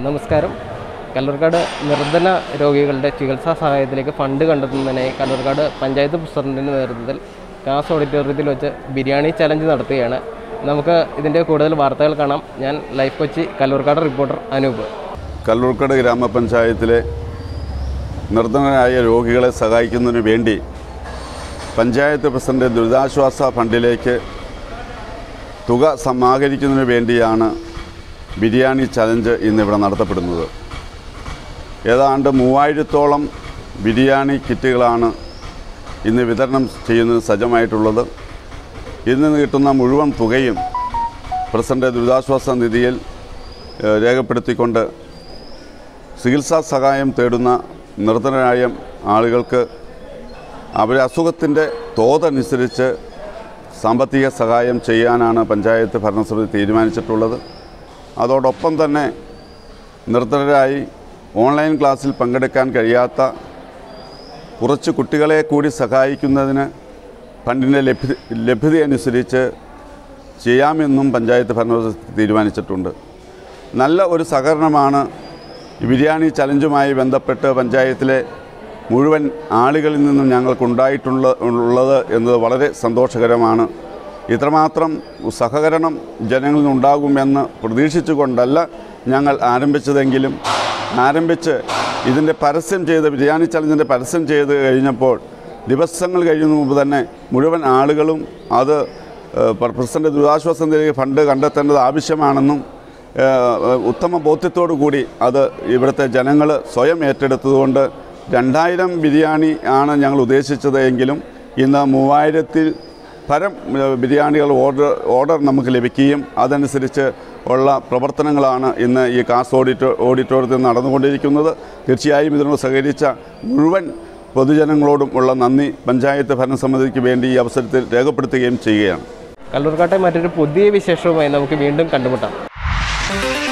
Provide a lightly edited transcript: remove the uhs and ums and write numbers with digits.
നമസ്കാരം. കല്ലൂർക്കാട് നിർധന രോഗികളുടെ ചികിത്സാ സഹായത്തിലേക്ക് ഫണ്ട് കണ്ടെത്തുന്നതിനായി കല്ലൂർക്കാട് പഞ്ചായത്ത് പ്രസിഡന്റിൻ്റെ നേതൃത്വത്തിൽ കാസ് ഓഡിറ്റോറിയത്തിൽ വെച്ച് ബിരിയാണി ചലഞ്ച് നടത്തുകയാണ്. നമുക്ക് ഇതിൻ്റെ കൂടുതൽ വാർത്തകൾ കാണാം. ഞാൻ ലൈഫ് കൊച്ചി കല്ലൂർക്കാട് റിപ്പോർട്ടർ അനൂപ്. കല്ലൂർക്കാട് ഗ്രാമപഞ്ചായത്തിലെ നിർധനരായ രോഗികളെ സഹായിക്കുന്നതിന് വേണ്ടി പഞ്ചായത്ത് പ്രസിഡന്റ് ദുരിതാശ്വാസ ഫണ്ടിലേക്ക് തുക സമാഹരിക്കുന്നതിന് വേണ്ടിയാണ് ബിരിയാണി ചലഞ്ച് ഇന്നിവിടെ നടത്തപ്പെടുന്നത്. ഏതാണ്ട് 3000-ഓളം ബിരിയാണി കിറ്റുകളാണ് ഇന്ന് വിതരണം ചെയ്യുന്നത് സജ്ജമായിട്ടുള്ളത്. ഇന്ന് കിട്ടുന്ന മുഴുവൻ തുകയും പ്രസിഡന്റ് ദുരിതാശ്വാസ നിധിയിൽ രേഖപ്പെടുത്തിക്കൊണ്ട് ചികിത്സാ സഹായം തേടുന്ന നിർധനരായ ആളുകൾക്ക് അവരുടെ അസുഖത്തിൻ്റെ തോതനുസരിച്ച് സാമ്പത്തിക സഹായം ചെയ്യാനാണ് പഞ്ചായത്ത് ഭരണസമിതി തീരുമാനിച്ചിട്ടുള്ളത്. അതോടൊപ്പം തന്നെ നിർധനരായി ഓൺലൈൻ ക്ലാസ്സിൽ പങ്കെടുക്കാൻ കഴിയാത്ത കുറച്ച് കുട്ടികളെ കൂടി സഹായിക്കുന്നതിന് ഫണ്ടിൻ്റെ ലഭ്യതയനുസരിച്ച് ചെയ്യാമെന്നും പഞ്ചായത്ത് ഭരണസമിതി തീരുമാനിച്ചിട്ടുണ്ട്. നല്ല ഒരു സഹകരണമാണ് ബിരിയാണി ചലഞ്ചുമായി ബന്ധപ്പെട്ട് പഞ്ചായത്തിലെ മുഴുവൻ ആളുകളിൽ നിന്നും ഞങ്ങൾക്കുണ്ടായിട്ടുള്ളത് എന്നത് വളരെ സന്തോഷകരമാണ്. ഇത്രമാത്രം സഹകരണം ജനങ്ങളിൽ നിന്നുണ്ടാകുമെന്ന് പ്രതീക്ഷിച്ചുകൊണ്ടല്ല ഞങ്ങൾ ആരംഭിച്ചതെങ്കിലും ഇതിൻ്റെ ബിരിയാണി ചലഞ്ചിൻ്റെ പരസ്യം ചെയ്ത് കഴിഞ്ഞപ്പോൾ ദിവസങ്ങൾ കഴിയുന്ന മുമ്പ് തന്നെ മുഴുവൻ ആളുകളും അത് പ്രസിഡന്റ് ദുരിതാശ്വാസ നിധിയിലേക്ക് ഫണ്ട് കണ്ടെത്തേണ്ടത് ആവശ്യമാണെന്നും ഉത്തമ ബോധ്യത്തോടു കൂടി അത് ഇവിടുത്തെ ജനങ്ങൾ സ്വയം ഏറ്റെടുത്തതുകൊണ്ട് 2000 ബിരിയാണി ആണ് ഞങ്ങൾ ഉദ്ദേശിച്ചത് എങ്കിലും ഇന്ന് 3000-ൽ പരം ബിരിയാണികൾ ഓർഡർ നമുക്ക് ലഭിക്കുകയും അതനുസരിച്ച് ഉള്ള പ്രവർത്തനങ്ങളാണ് ഇന്ന് ഈ കാസ് ഓഡിറ്റോറിയത്തിൽ നടന്നുകൊണ്ടിരിക്കുന്നത്. തീർച്ചയായും ഇതിനോട് സഹകരിച്ച മുഴുവൻ പൊതുജനങ്ങളോടും ഉള്ള നന്ദി പഞ്ചായത്ത് ഭരണസമിതിക്ക് വേണ്ടി ഈ അവസരത്തിൽ രേഖപ്പെടുത്തുകയും ചെയ്യുകയാണ്. കല്ലൂർക്കാട്ടെ മറ്റൊരു പുതിയ വിശേഷവുമായി നമുക്ക് വീണ്ടും കണ്ടുമുട്ടാം.